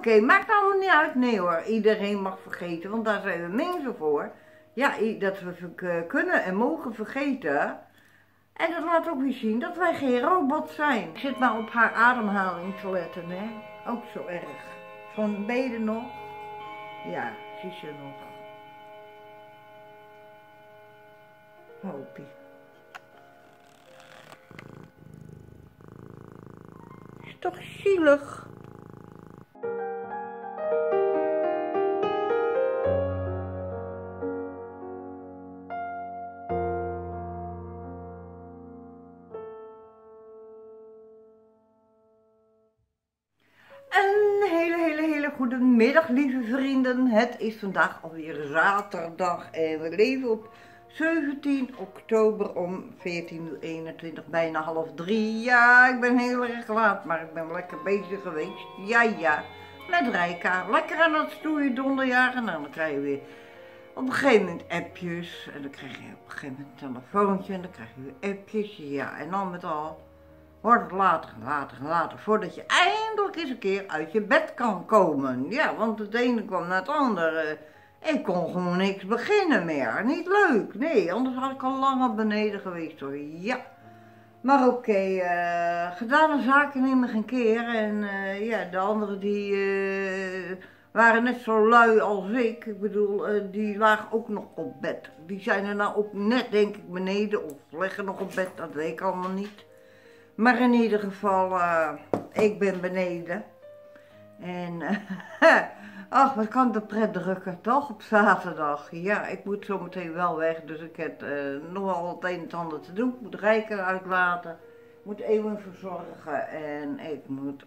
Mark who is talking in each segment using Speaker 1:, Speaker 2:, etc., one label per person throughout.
Speaker 1: oké, maakt allemaal niet uit. Nee hoor, iedereen mag vergeten, want daar zijn we mensen voor. Ja, dat we kunnen en mogen vergeten. En dat laat ook weer zien dat wij geen robot zijn. Ik zit maar op haar ademhaling te letten, hè. Ook zo erg. Van, ben je er nog? Ja, zie ze nog. Hopie. Is toch zielig? Een hele goede middag, lieve vrienden. Het is vandaag alweer zaterdag en we leven op 17 oktober om 14:21, bijna 2:30. Ja, ik ben heel erg laat, maar ik ben lekker bezig geweest. Ja, met Rijka. Lekker aan het stoeien donderjagen. Nou, dan krijg je weer op een gegeven moment appjes. En dan krijg je op een gegeven moment een telefoontje en dan krijg je weer appjes. Ja, en dan met al wordt het later, voordat je eindelijk eens een keer uit je bed kan komen. Ja, want het ene kwam naar het andere. Ik kon gewoon niks beginnen meer. Niet leuk, nee, anders had ik al lang op beneden geweest hoor. Ja, maar oké, gedane zaken nemen geen keer. En ja, de anderen die waren net zo lui als ik. Ik bedoel, die lagen ook nog op bed. Die zijn er nou ook net, denk ik, beneden of liggen nog op bed, dat weet ik allemaal niet. Maar in ieder geval, ik ben beneden. En, ach, wat kan de pret drukken, toch? Op zaterdag. Ja, ik moet zo meteen wel weg, dus ik heb nog wel het een en het ander te doen. Ik moet Rijken uitlaten, ik moet Eeuwen verzorgen en ik moet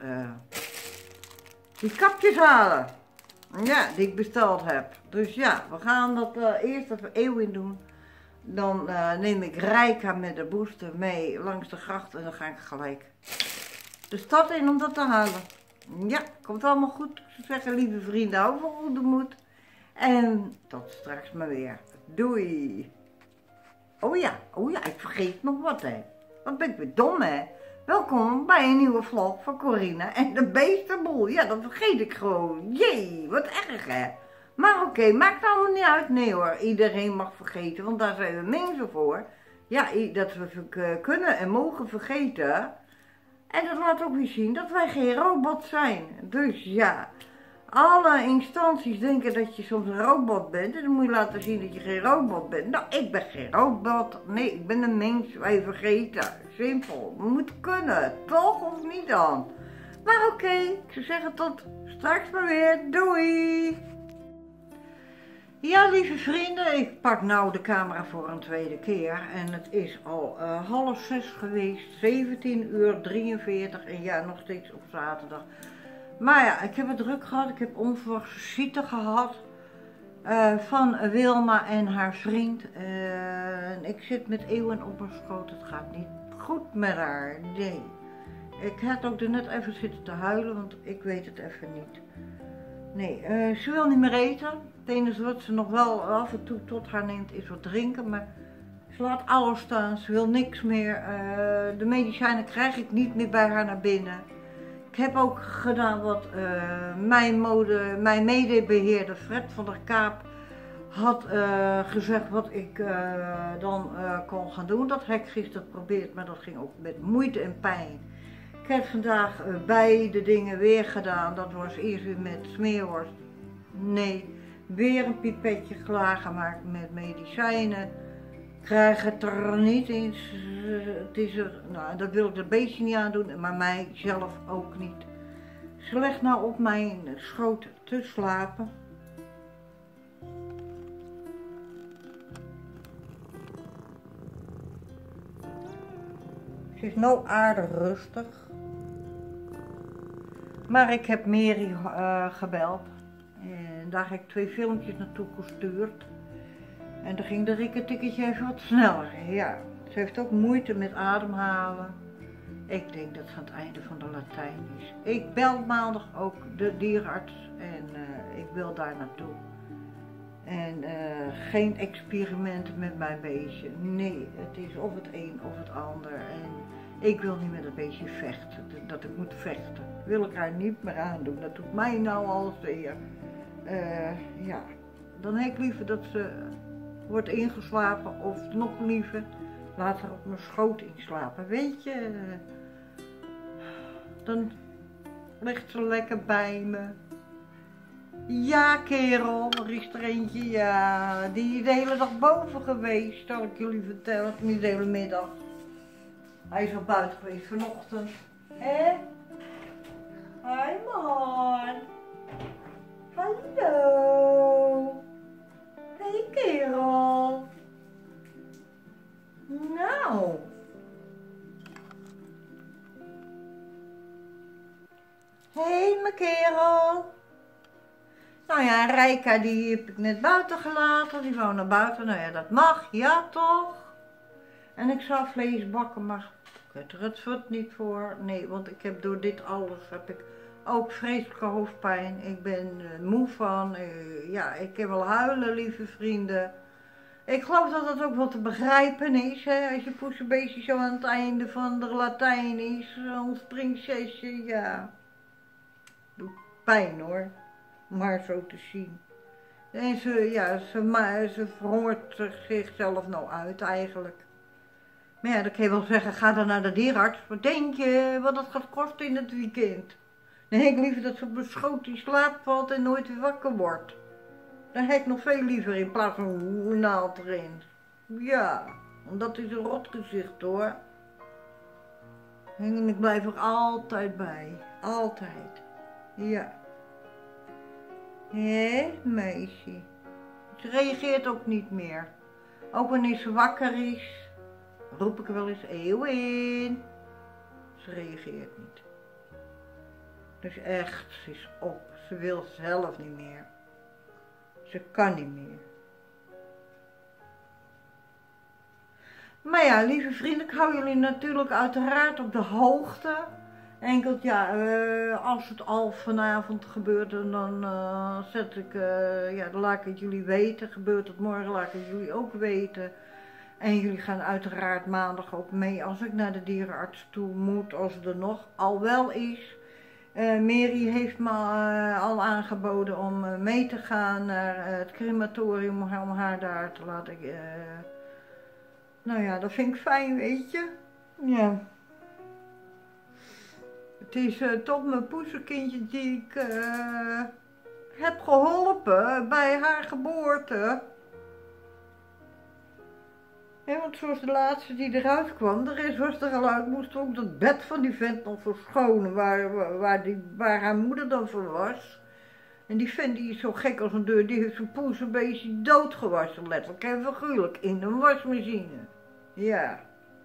Speaker 1: die kapjes halen. Ja, die ik besteld heb. Dus ja, we gaan dat eerst even Eeuwen doen. Dan neem ik Rijka met de booster mee langs de gracht en dan ga ik gelijk de stad in om dat te halen. Ja, komt allemaal goed. Ik zou zeggen, lieve vrienden, hou van goede moed. En tot straks maar weer. Doei. Oh ja, ik vergeet nog wat hè. Wat ben ik weer dom hè. Welkom bij een nieuwe vlog van Corina en de Beestenboel. Ja, dat vergeet ik gewoon. Jee, wat erg hè. Maar oké, maakt allemaal niet uit. Nee hoor, iedereen mag vergeten, want daar zijn we mensen voor. Ja, dat we kunnen en mogen vergeten. En dat laat ook weer zien dat wij geen robot zijn. Dus ja, alle instanties denken dat je soms een robot bent. En dan moet je laten zien dat je geen robot bent. Nou, ik ben geen robot. Nee, ik ben een mens. Wij vergeten. Simpel. We moeten kunnen. Toch of niet dan? Maar oké, ik zou zeggen tot straks maar weer. Doei! Ja, lieve vrienden, ik pak nou de camera voor een tweede keer en het is al 5:30 geweest, 17:43 en ja, nog steeds op zaterdag. Maar ja, ik heb het druk gehad, ik heb onverwachte visite gehad van Wilma en haar vriend. Ik zit met Eeuwen op mijn schoot, het gaat niet goed met haar, nee. Ik had ook er net even zitten te huilen, want ik weet het even niet. Nee, ze wil niet meer eten. Het enige wat ze nog wel af en toe tot haar neemt is wat drinken, maar ze laat alles staan, ze wil niks meer. De medicijnen krijg ik niet meer bij haar naar binnen. Ik heb ook gedaan wat mijn medebeheerder Fred van der Kaap had gezegd wat ik dan kon gaan doen. Dat heb ik gisteren geprobeerd, maar dat ging ook met moeite en pijn. Ik heb vandaag beide dingen weer gedaan. Dat was eerst weer met smeerworst. Nee, weer een pipetje klaargemaakt met medicijnen. Ik krijg het er niet eens. Het is er, nou, dat wil ik er een beetje niet aan doen, maar mij zelf ook niet. Ze legt nou op mijn schoot te slapen. Ze is nou aardig rustig. Maar ik heb Mary gebeld en daar heb ik 2 filmpjes naartoe gestuurd. En dan ging de rikkertikketje even wat sneller. Ja, ze heeft ook moeite met ademhalen. Ik denk dat het aan het einde van de Latijn is. Ik bel maandag ook de dierenarts en ik wil daar naartoe. En geen experimenten met mijn beestje. Nee, het is of het een of het ander. En Ik wil niet met een beetje vechten, dat ik moet vechten. Wil ik haar niet meer aandoen, dat doet mij nou al zeer. Ja, dan heb ik liever dat ze wordt ingeslapen of nog liever, laat haar op mijn schoot inslapen. Weet je, dan ligt ze lekker bij me. Ja kerel, er is er eentje, ja, die is de hele dag boven geweest, zal ik jullie vertellen, niet de hele middag. Hij is al buiten geweest vanochtend. Hé? Hi man. Hallo. Hey kerel. Nou. Hé mijn kerel. Nou ja, Rijka die heb ik net buiten gelaten, die wou naar buiten. Nou ja, dat mag, ja toch? En ik zou vlees bakken, maar ik heb er het vat niet voor. Nee, want ik heb door dit alles heb ik ook vreselijke hoofdpijn. Ik ben moe van. Ja, ik heb wel huilen, lieve vrienden. Ik geloof dat dat ook wel te begrijpen is, hè? Als je poesenbeestje zo aan het einde van de Latijn is. Ons prinsesje, ja. Doet pijn hoor, om haar zo te zien. En ze verhongert zichzelf nou uit eigenlijk. Maar ja, dan kan je wel zeggen, ga dan naar de dierenarts. Wat denk je wat dat gaat kosten in het weekend? Dan heb ik liever dat ze op mijn schoot in slaap valt en nooit weer wakker wordt. Dan heb ik nog veel liever in plaats van een naald erin. Ja, want dat is een rotgezicht hoor. En ik blijf er altijd bij. Altijd. Ja. Hé, meisje. Ze reageert ook niet meer. Ook wanneer ze wakker is, roep ik er wel eens Eeuwin. Ze reageert niet. Dus echt, ze is op. Ze wil zelf niet meer. Ze kan niet meer. Maar ja, lieve vrienden, ik hou jullie natuurlijk uiteraard op de hoogte. Enkel, ja, als het al vanavond gebeurt, dan zet ik, ja, dan laat ik het jullie weten. Gebeurt het morgen, laat ik het jullie ook weten. En jullie gaan uiteraard maandag ook mee als ik naar de dierenarts toe moet, als het er nog al wel is. Mary heeft me al aangeboden om mee te gaan naar het crematorium om haar daar te laten. Nou ja, dat vind ik fijn, weet je. Ja. Het is toch mijn poesenkindje die ik heb geholpen bij haar geboorte. Ja, want zoals de laatste die eruit kwam, de rest was er al uit, moest ook dat bed van die vent nog verschonen, waar haar moeder dan voor was. En die vent die is zo gek als een deur, die heeft zijn poes een beetje doodgewassen, letterlijk en figuurlijk, in een wasmachine. Ja.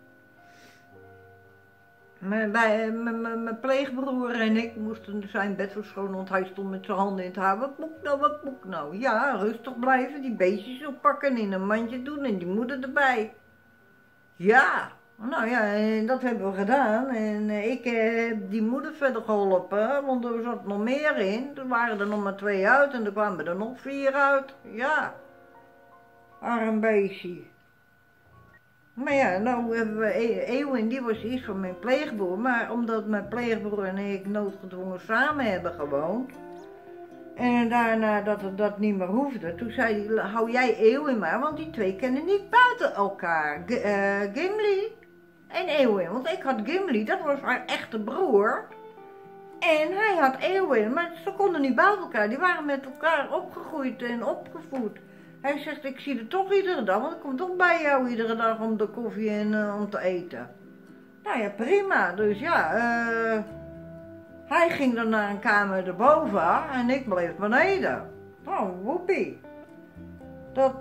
Speaker 1: Mijn pleegbroer en ik moesten zijn bed verschonen, want hij stond met zijn handen in het haar. Wat moet ik nou, wat moet ik nou? Ja, rustig blijven, die beestjes oppakken en in een mandje doen en die moeder erbij. Ja, nou ja, en dat hebben we gedaan. En ik heb die moeder verder geholpen, want er zat nog meer in. Er waren er nog maar 2 uit en er kwamen er nog 4 uit. Ja, arm beestje. Maar ja, nou hebben we Eeuwin, die was iets van mijn pleegbroer. Maar omdat mijn pleegbroer en ik noodgedwongen samen hebben gewoond. En daarna dat niet meer hoefde, toen zei hij, hou jij Eeuwin maar, want die 2 kennen niet buiten elkaar. Gimli en Eeuwin, want ik had Gimli, dat was haar echte broer. En hij had Eeuwin, maar ze konden niet buiten elkaar, die waren met elkaar opgegroeid en opgevoed. Hij zegt, ik zie het toch iedere dag, want ik kom toch bij jou iedere dag om de koffie en om te eten. Nou ja, prima. Dus ja, hij ging dan naar een kamer erboven en ik bleef beneden. Oh, woepie. Dat,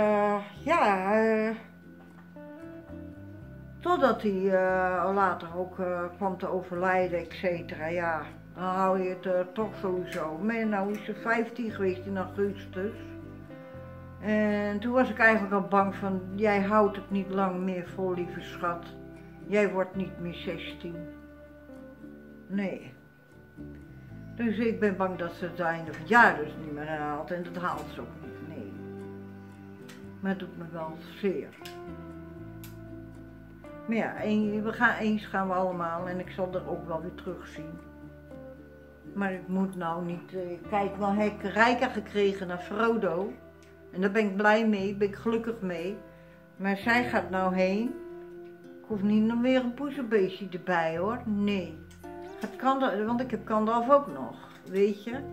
Speaker 1: totdat hij later ook kwam te overlijden, et cetera. Ja, dan hou je het toch sowieso. Maar nou is ze 15 geweest in augustus. En toen was ik eigenlijk al bang van, jij houdt het niet lang meer vol, lieve schat. Jij wordt niet meer 16. Nee. Dus ik ben bang dat ze het einde van het jaar dus niet meer haalt. En dat haalt ze ook niet, nee. Maar het doet me wel zeer. Maar ja, eens gaan we allemaal en ik zal er ook wel weer terugzien. Maar ik moet nou niet, kijk, dan heb ik Rijka gekregen naar Frodo. En daar ben ik blij mee, ben ik gelukkig mee. Maar zij gaat nou heen. Ik hoef niet nog weer een poezenbeestje erbij hoor, nee. Want ik heb Gandalf ook nog, weet je.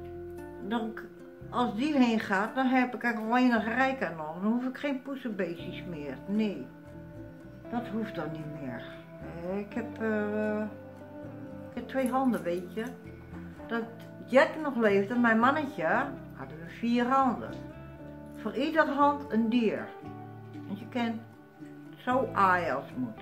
Speaker 1: Als die heen gaat, dan heb ik alleen nog Rijka nog. Dan hoef ik geen poezenbeestjes meer, nee. Dat hoeft dan niet meer. Ik heb 2 handen, weet je. Dat Jack nog leefde, mijn mannetje, hadden we 4 handen. Voor iedere hand een dier. Want je kent zo aaien als het moet.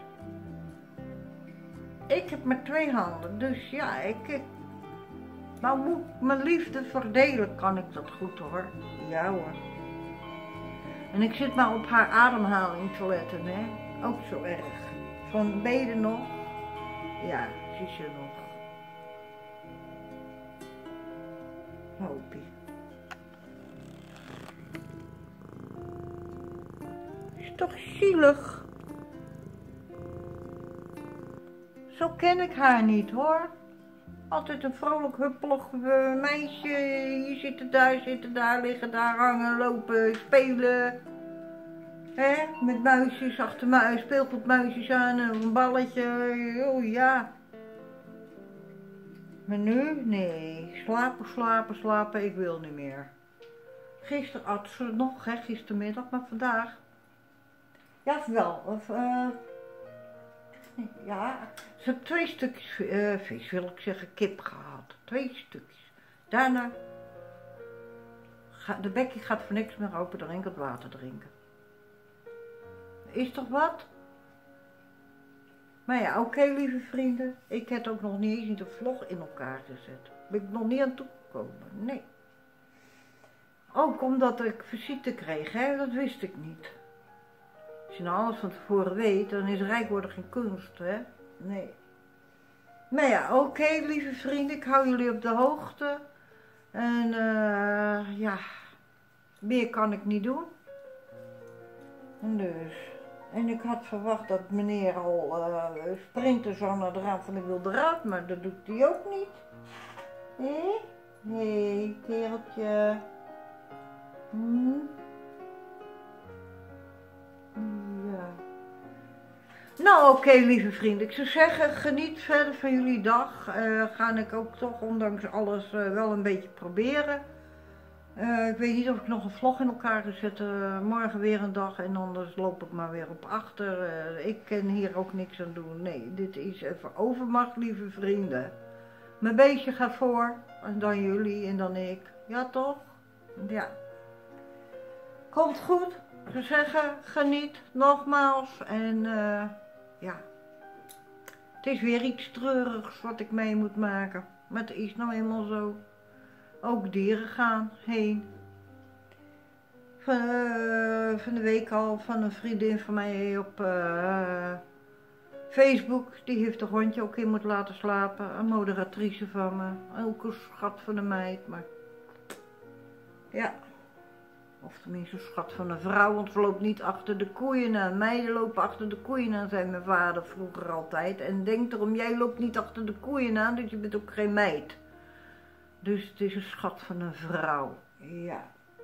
Speaker 1: Ik heb maar 2 handen, dus ja, nou moet ik mijn liefde verdelen, kan ik dat goed hoor. Ja hoor. En ik zit maar op haar ademhaling te letten, hè. Ook zo erg. Van beden nog? Ja, zie ze nog. Hoopie. Is toch zielig? Zo ken ik haar niet hoor. Altijd een vrolijk huppelig meisje. Hier zitten daar, liggen daar, hangen, lopen, spelen. Hè? Met muisjes, achter speelgoedmuisjes aan en een balletje. Oh ja. Maar nu? Nee. Slapen. Ik wil niet meer. Gisteren at ze nog, hè, gistermiddag, maar vandaag. Ja, wel. Ja, ze heeft 2 stukjes vis, wil ik zeggen, kip gehad. 2 stukjes. Daarna, de bekkie gaat voor niks meer open drinken, het water drinken. Is toch wat? Maar ja, oké, lieve vrienden. Ik heb ook nog niet eens de vlog in elkaar gezet. Ben ik nog niet aan toegekomen, nee. Ook omdat ik visite kreeg, hè, dat wist ik niet. Als je nou alles van tevoren weet, dan is rijk worden geen kunst, hè? Nee. Maar ja, oké, lieve vrienden, ik hou jullie op de hoogte. En ja, meer kan ik niet doen. En dus. En ik had verwacht dat meneer al sprinten zou naar de raad van ik wil de raad, maar dat doet hij ook niet. Nee, kereltje. Ja. Nou oké, lieve vrienden, ik zou zeggen, geniet verder van jullie dag. Ga ik ook toch, ondanks alles, wel een beetje proberen. Ik weet niet of ik nog een vlog in elkaar ga zetten. Morgen weer een dag en anders loop ik maar weer op achter. Ik kan hier ook niks aan doen. Nee, dit is even overmacht, lieve vrienden. Mijn beestje gaat voor, en dan jullie en dan ik. Ja toch? Ja. Komt goed. Ik zou zeggen, geniet nogmaals. En ja, het is weer iets treurigs wat ik mee moet maken. Maar het is nou eenmaal zo. Ook dieren gaan heen. Van de week al van een vriendin van mij op Facebook. Die heeft een hondje ook in moeten laten slapen. Een moderatrice van me. Ook een schat van een meid. Maar ja. Of tenminste een schat van een vrouw. Want ze loopt niet achter de koeien aan. Meiden lopen achter de koeien aan, zei mijn vader vroeger altijd. En denk erom, jij loopt niet achter de koeien aan. Dus je bent ook geen meid. Dus het is een schat van een vrouw, ja.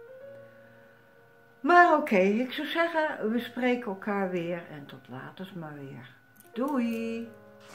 Speaker 1: Maar oké, ik zou zeggen, we spreken elkaar weer en tot later maar weer. Doei!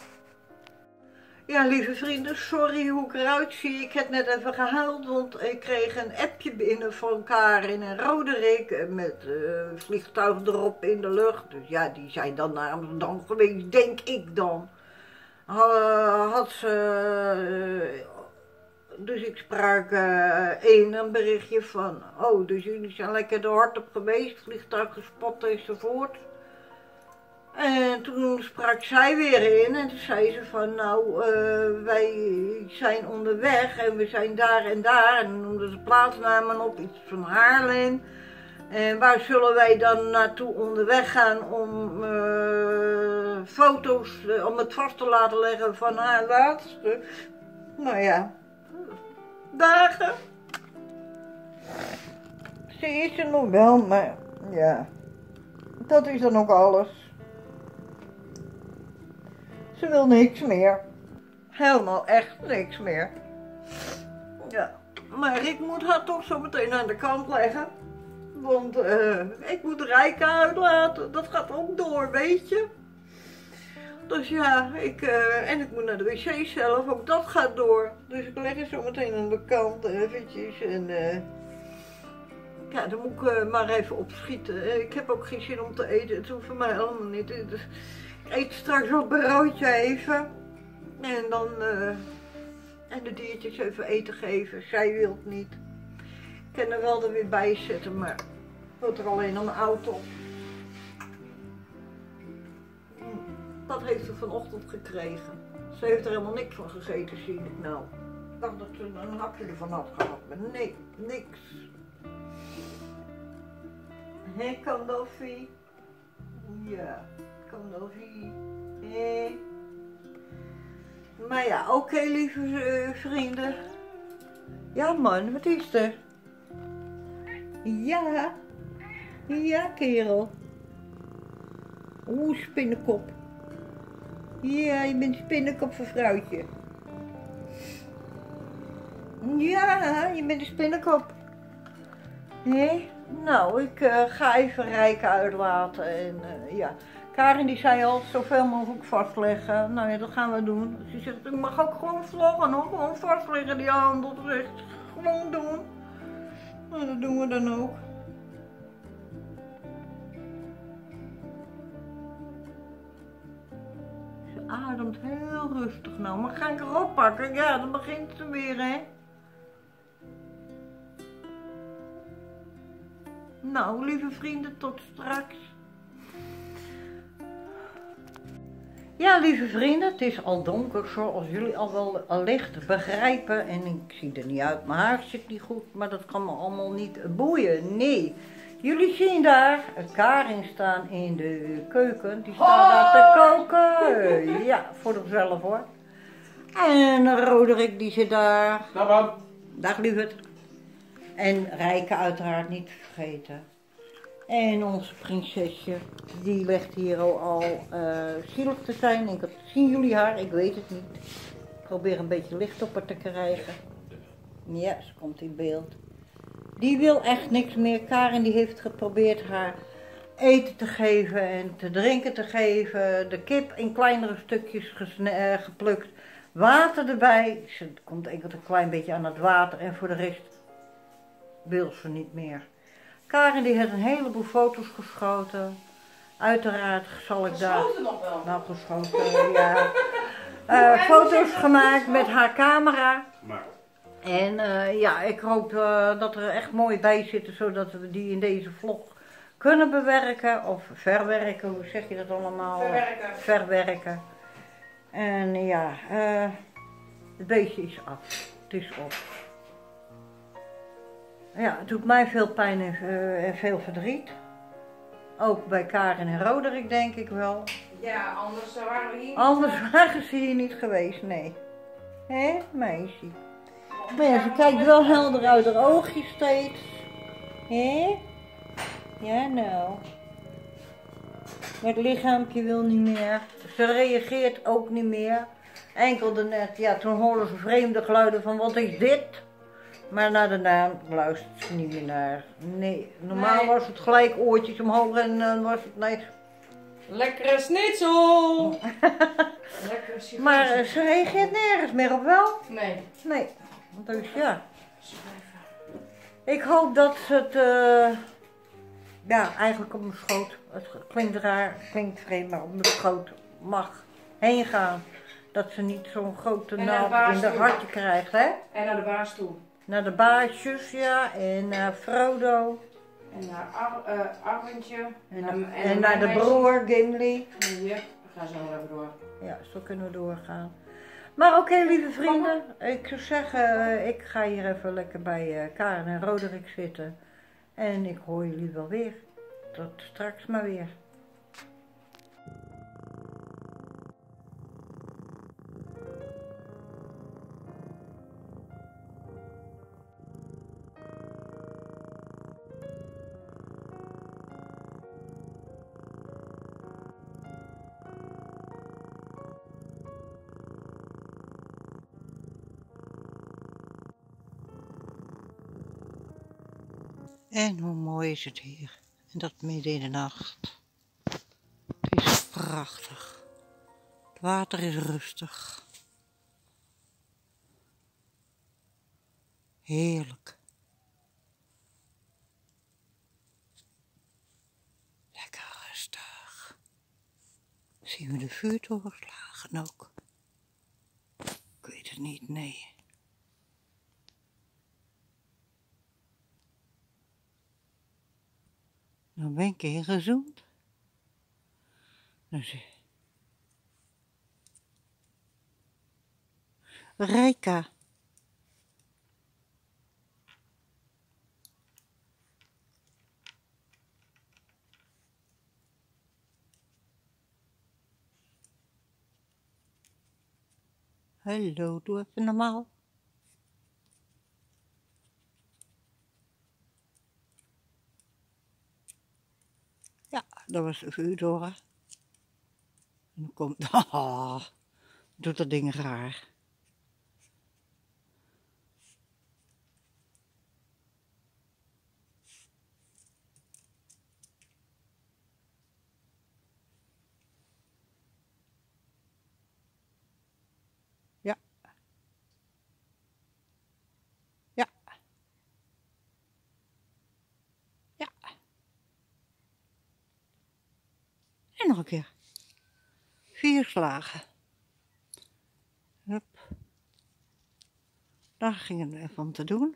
Speaker 1: Ja, lieve vrienden, sorry hoe ik eruit zie. Ik heb net even gehuild, want ik kreeg een appje binnen van Karin en Roderick met vliegtuig erop in de lucht. Dus ja, die zijn dan naar Amsterdam geweest, denk ik dan. Had ze... Dus ik sprak een berichtje van, oh, dus jullie zijn lekker de hard op geweest, vliegtuig gespot enzovoort. En toen sprak zij weer in en toen zei ze van, nou, wij zijn onderweg en we zijn daar en daar. En noemden ze plaatsnamen op, iets van Haarlem. En waar zullen wij dan naartoe onderweg gaan om foto's, om het vast te laten leggen van haar laatste. Nou ja. Dagen. Ze is er nog wel, maar ja, dat is dan ook alles. Ze wil niks meer. Helemaal echt niks meer. Ja, maar ik moet haar toch zo meteen aan de kant leggen. Want ik moet Rijke uitlaten. Dat gaat ook door, weet je. Dus ja, en ik moet naar de wc zelf, ook dat gaat door. Dus ik leg het zo meteen aan de kant eventjes. En ja, dan moet ik maar even opschieten. Ik heb ook geen zin om te eten, het hoeft voor mij allemaal niet. Dus ik eet straks op een broodje even. En dan, en de diertjes even eten geven. Zij wil het niet. Ik kan er wel er weer bij zetten, maar wordt er alleen aan de auto. Dat heeft ze vanochtend gekregen. Ze heeft er helemaal niks van gegeten, zie ik nou. Ik dacht dat ze een hapje ervan had gehad, maar nee, niks. Hé, Kandolfie? Ja, Kandolfie. Hé. Maar ja, oké, lieve vrienden. Ja man, wat is er? Ja. Ja, kerel. Oeh, spinnenkop. Ja, je bent spinnenkop voor vrouwtje. Ja, je bent een spinnenkop. Nee? Nou, ik ga even Rijke uitlaten en ja. Karin die zei al, zoveel mogelijk vastleggen. Nou ja, dat gaan we doen. Ze zegt, ik mag ook gewoon vloggen hoor, gewoon vastleggen die handel. Dat is echt gewoon doen. Nou, dat doen we dan ook. Ze ademt heel rustig nou, maar ga ik erop pakken? Ja, dan begint ze weer hè. Nou, lieve vrienden, tot straks. Ja, lieve vrienden, het is al donker, zoals jullie al wel allicht begrijpen. En ik zie er niet uit, mijn haar zit niet goed, maar dat kan me allemaal niet boeien. Nee, jullie zien daar Karin staan in de keuken. Die staat daar te koken. Ja, voor zichzelf hoor. En Roderick die zit daar.
Speaker 2: Dag man.
Speaker 1: Dag lieverd. En Rijke uiteraard niet vergeten. En onze prinsesje, die ligt hier al zielig te zijn. Zien jullie haar? Ik weet het niet. Ik probeer een beetje licht op haar te krijgen. Ja, ze komt in beeld. Die wil echt niks meer. Karin die heeft geprobeerd haar eten te geven en te drinken te geven. De kip in kleinere stukjes geplukt. Water erbij. Ze komt enkel een klein beetje aan het water en voor de rest wil ze niet meer. Karin die heeft een heleboel foto's geschoten. Uiteraard zal ik daar...
Speaker 2: Geschoten nog wel?
Speaker 1: Nou, geschoten, ja. Foto's gemaakt met haar camera. En ja, ik hoop dat er echt mooi bij zitten, zodat we die in deze vlog kunnen bewerken. Of verwerken, hoe zeg je dat allemaal?
Speaker 2: Verwerken.
Speaker 1: Verwerken. En ja, het beestje is af. Het is op. Ja, het doet mij veel pijn en veel verdriet. Ook bij Karin en Roderick denk ik wel.
Speaker 2: Ja, anders waren we hier niet.
Speaker 1: Anders waren ze hier niet geweest, nee. Hé, meisje. Maar ja, ze kijkt wel helder uit haar oogjes steeds. Hé? Ja, nou. Maar het lichaampje wil niet meer. Ze reageert ook niet meer. Enkel daarnet, ja, toen hoorden ze vreemde geluiden van wat is dit? Maar naar de naam luistert ze niet meer naar. Nee, normaal was het gelijk oortjes omhoog en dan was het nee.
Speaker 2: Lekkere schnitzel! Lekkere schnitzel.
Speaker 1: Maar ze reageert nergens meer op wel.
Speaker 2: Nee.
Speaker 1: Nee, dus ja. Ik hoop dat ze het, ja, eigenlijk op mijn schoot, het klinkt raar, klinkt vreemd, maar op mijn schoot mag heen gaan. Dat ze niet zo'n grote naald in haar hartje krijgt, hè?
Speaker 2: En naar de baas toe.
Speaker 1: Naar de baasjes, ja, en naar Frodo.
Speaker 2: En naar Arwentje.
Speaker 1: En naar de broer, Gimli.
Speaker 2: Ja, we gaan zo nog even door.
Speaker 1: Ja, zo kunnen we doorgaan. Maar oké, lieve vrienden, ik zou zeggen, ik ga hier even lekker bij Karin en Roderick zitten. En ik hoor jullie wel weer. Tot straks maar weer. En hoe mooi is het hier. En dat midden in de nacht. Het is prachtig. Het water is rustig. Heerlijk. Lekker rustig. Zien we de vuurtorenslagen ook? Ik weet het niet, nee. Dan ben ik ingezoomd. Rijka. Hallo, doe even normaal. Ja, dat was de vuurtoren. En dan komt, doet dat ding raar. Ja. Ja. Ja. En nog een keer. 4 slagen. Hup. Daar ging het even om te doen.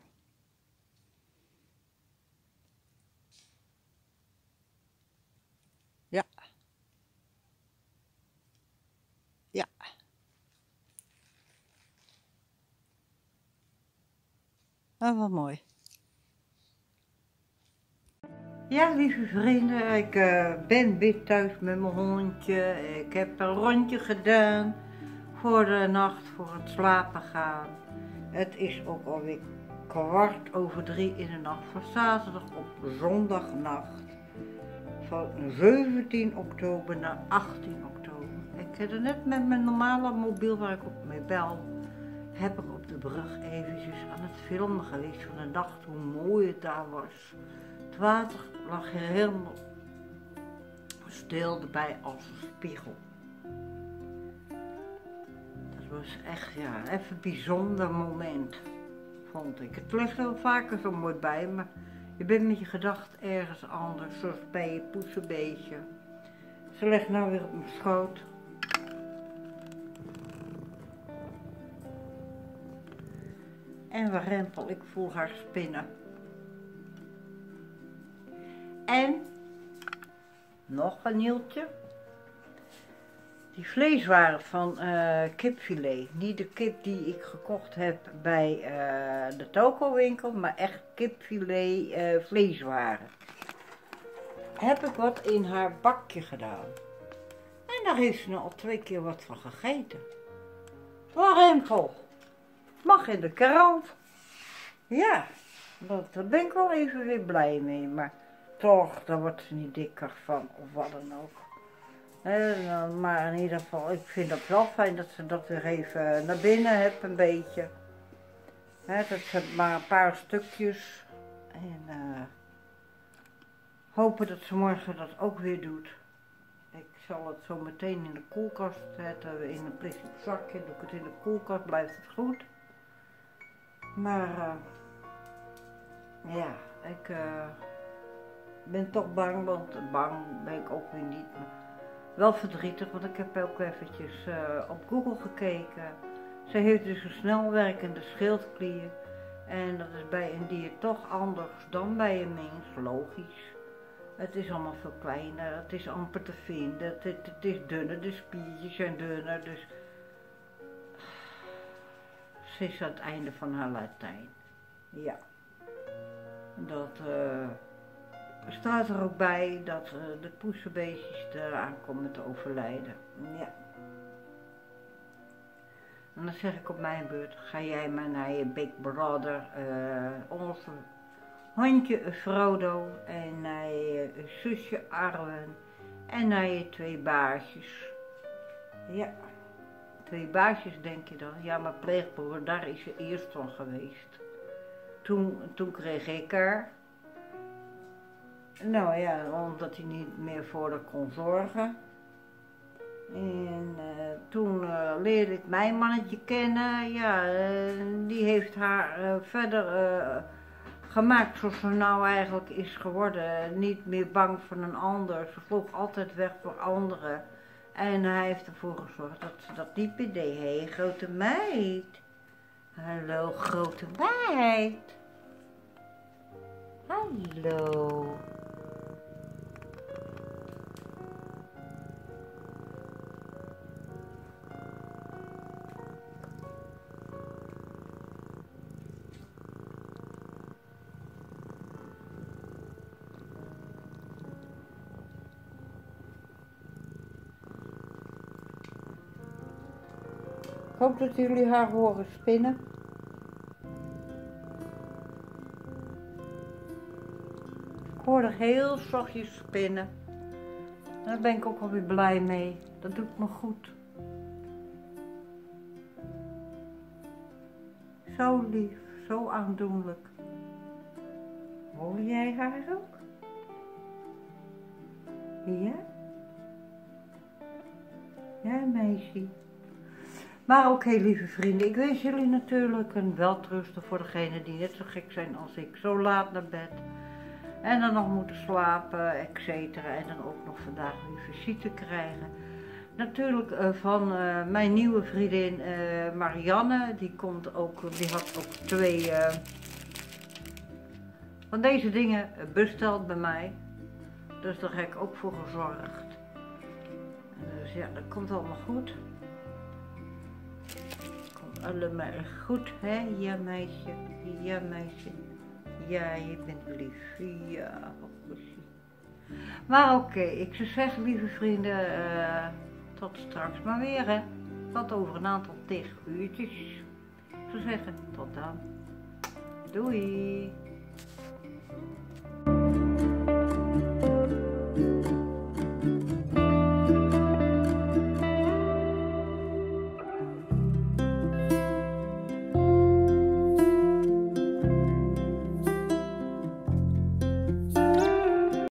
Speaker 1: Ja. Ja. Dat was mooi. Ja, lieve vrienden, ik ben weer thuis met mijn hondje. Ik heb een rondje gedaan voor de nacht, voor het slapen gaan. Het is ook alweer 2:15 in de nacht van zaterdag op zondagnacht. Van 17 oktober naar 18 oktober. Ik heb er net met mijn normale mobiel waar ik op mee bel, heb ik op de brug eventjes aan het filmen geweest van de nacht, hoe mooi het daar was. Het water lag helemaal stil erbij als een spiegel. Dat was echt, ja, even een bijzonder moment, vond ik. Het ligt wel vaker zo mooi bij, maar je bent met je gedachten ergens anders, zoals bij je poesenbeestje. Ze ligt nou weer op mijn schoot. En we rempel, ik voel haar spinnen. En nog een nieuwtje. Die vleeswaren van kipfilet. Niet de kip die ik gekocht heb bij de toko-winkel, maar echt kipfilet vleeswaren. Heb ik wat in haar bakje gedaan. En daar heeft ze nou al 2 keer wat van gegeten. Wat rempel. Mag in de krant. Ja, daar ben ik wel even weer blij mee, maar toch, daar wordt ze niet dikker van of wat dan ook. Maar in ieder geval, ik vind het wel fijn dat ze dat weer even naar binnen hebt, een beetje. Dat zijn maar een paar stukjes. En hopen dat ze morgen dat ook weer doet. Ik zal het zo meteen in de koelkast zetten, in een plastic zakje. Doe ik het in de koelkast, blijft het goed. Maar ja, ik ben toch bang, want bang ben ik ook weer niet. Maar wel verdrietig, want ik heb ook eventjes op Google gekeken. Ze heeft dus een snel werkende schildklier. En dat is bij een dier toch anders dan bij een mens, logisch. Het is allemaal veel kleiner, het is amper te vinden, het is dunner, de spiertjes zijn dunner, dus ze is aan het einde van haar Latijn. Ja, dat staat er ook bij dat de poesenbeestjes eraan komen te overlijden. Ja. En dan zeg ik op mijn beurt, ga jij maar naar je Big Brother, onze hondje Frodo en naar je zusje Arwen en naar je 2 baasjes. Ja, 2 baasjes denk je dan. Ja, maar pleegbroer, daar is ze eerst van geweest. Toen kreeg ik haar. Nou ja, omdat hij niet meer voor haar kon zorgen. En toen leerde ik mijn mannetje kennen. Ja, die heeft haar verder gemaakt zoals ze nou eigenlijk is geworden. Niet meer bang voor een ander. Ze vloog altijd weg voor anderen. En hij heeft ervoor gezorgd dat ze dat niet meer deed. Hé, grote meid. Hallo, grote meid. Hallo. Ik hoop dat jullie haar horen spinnen. Ik hoor er heel zachtjes spinnen. Daar ben ik ook alweer blij mee. Dat doet me goed. Zo lief, zo aandoenlijk. Hoor jij haar ook? Ja? Ja, meisje. Maar oké, lieve vrienden, ik wens jullie natuurlijk een welterusten voor degenen die net zo gek zijn als ik. Zo laat naar bed. En dan nog moeten slapen, et cetera. En dan ook nog vandaag weer visite krijgen. Natuurlijk van mijn nieuwe vriendin Marianne. Die had ook 2 van deze dingen besteld bij mij. Dus daar heb ik ook voor gezorgd. Dus ja, dat komt allemaal goed. Komt allemaal goed, hè? Ja, meisje. Ja, meisje. Ja, je bent lief. Ja, goedje. Maar oké, ik zou zeggen, lieve vrienden, tot straks maar weer, hè. Tot over een aantal uurtjes. Ik zou zeggen, tot dan. Doei.